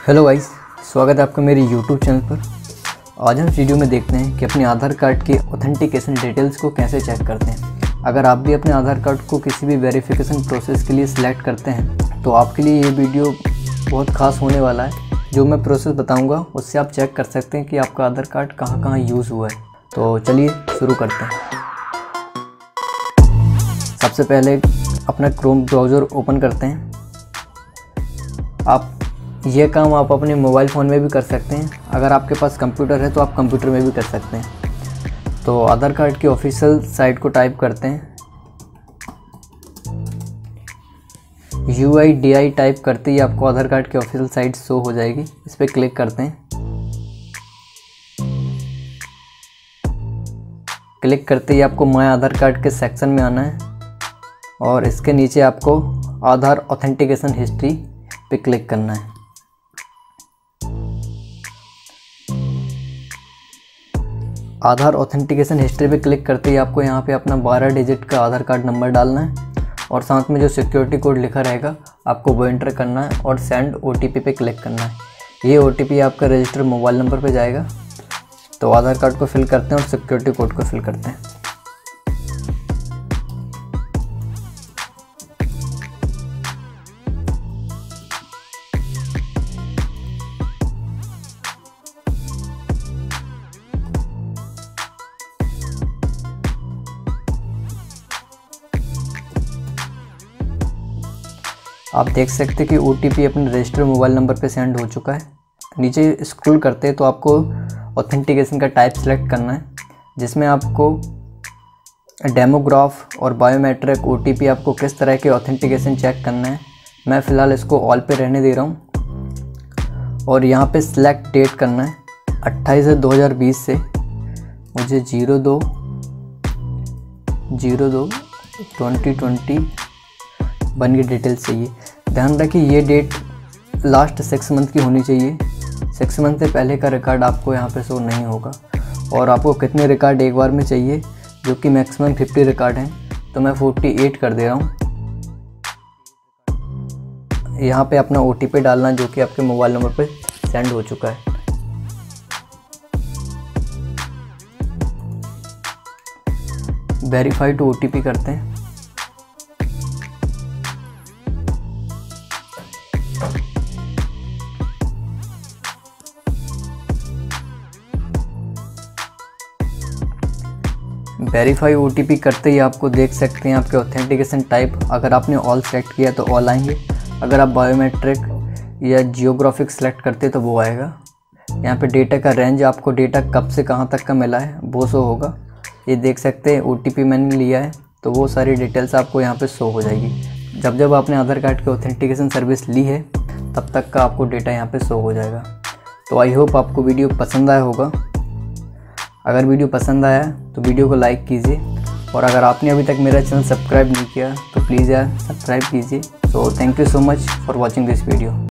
Hello guys, स्वागत है आपका मेरे यूट्यूब चैनल पर। आज हम इस वीडियो में देखते हैं कि अपने आधार कार्ड की ऑथेंटिकेशन डिटेल्स को कैसे चेक करते हैं। अगर आप भी अपने आधार कार्ड को किसी भी वेरिफिकेशन प्रोसेस के लिए सिलेक्ट करते हैं तो आपके लिए ये वीडियो बहुत खास होने वाला है। जो मैं प्रोसेस बताऊँगा उससे आप चेक कर सकते हैं कि आपका आधार कार्ड कहाँ कहाँ यूज़ हुआ है। तो चलिए शुरू करते हैं। सबसे पहले अपना क्रोम ब्राउज़र ओपन करते हैं। ये काम आप अपने मोबाइल फ़ोन में भी कर सकते हैं। अगर आपके पास कंप्यूटर है तो आप कंप्यूटर में भी कर सकते हैं। तो आधार कार्ड की ऑफिशियल साइट को टाइप करते हैं। UIDI टाइप करते ही आपको आधार कार्ड की ऑफिशियल साइट शो हो जाएगी। इस पर क्लिक करते हैं। क्लिक करते ही आपको माय आधार कार्ड के सेक्शन में आना है और इसके नीचे आपको आधार ऑथेंटिकेशन हिस्ट्री पे क्लिक करना है। आधार ऑथेंटिकेशन हिस्ट्री पे क्लिक करते ही आपको यहाँ पे अपना 12 डिजिट का आधार कार्ड नंबर डालना है और साथ में जो सिक्योरिटी कोड लिखा रहेगा आपको वो एंटर करना है और सेंड OTP पे क्लिक करना है। ये OTP आपका रजिस्टर्ड मोबाइल नंबर पे जाएगा। तो आधार कार्ड को फिल करते हैं और सिक्योरिटी कोड को फिल करते हैं। आप देख सकते हैं कि OTP अपने रजिस्टर्ड मोबाइल नंबर पे सेंड हो चुका है। नीचे स्क्रॉल करते हैं तो आपको ऑथेंटिकेशन का टाइप सेलेक्ट करना है, जिसमें आपको डेमोग्राफ और बायोमेट्रिक OTP आपको किस तरह के ऑथेंटिकेशन चेक करना है। मैं फ़िलहाल इसको ऑल पे रहने दे रहा हूँ और यहाँ पे सिलेक्ट डेट करना है 28/2020 से मुझे 02/02/2020 बन की डिटेल्स चाहिए। ध्यान रखिए ये डेट लास्ट 6 मंथ की होनी चाहिए। 6 मंथ से पहले का रिकॉर्ड आपको यहाँ पे शो नहीं होगा। और आपको कितने रिकॉर्ड एक बार में चाहिए, जो कि मैक्सिमम 50 रिकॉर्ड हैं, तो मैं 48 कर दे रहा हूँ। यहाँ पे अपना OTP डालना जो कि आपके मोबाइल नंबर पे सेंड हो चुका है। वेरीफाई टू OTP करते हैं। वेरीफाई OTP करते ही आपको देख सकते हैं आपके ऑथेंटिकेशन टाइप, अगर आपने ऑल सेलेक्ट किया तो ऑल आएंगे। अगर आप बायोमेट्रिक या जियोग्राफिक सेलेक्ट करते हैं तो वो आएगा। यहाँ पे डेटा का रेंज, आपको डेटा कब से कहाँ तक का मिला है वो शो होगा। ये देख सकते हैं OTP मैंने लिया है तो वो सारी डिटेल्स आपको यहाँ पे शो हो जाएगी। जब आपने आधार कार्ड की ऑथेंटिकेशन सर्विस ली है तब तक का आपको डेटा यहाँ पे शो हो जाएगा। तो आई होप आपको वीडियो पसंद आया होगा। अगर वीडियो पसंद आया तो वीडियो को लाइक कीजिए और अगर आपने अभी तक मेरा चैनल सब्सक्राइब नहीं किया तो प्लीज़ यार सब्सक्राइब कीजिए। So thank you so much for watching this video.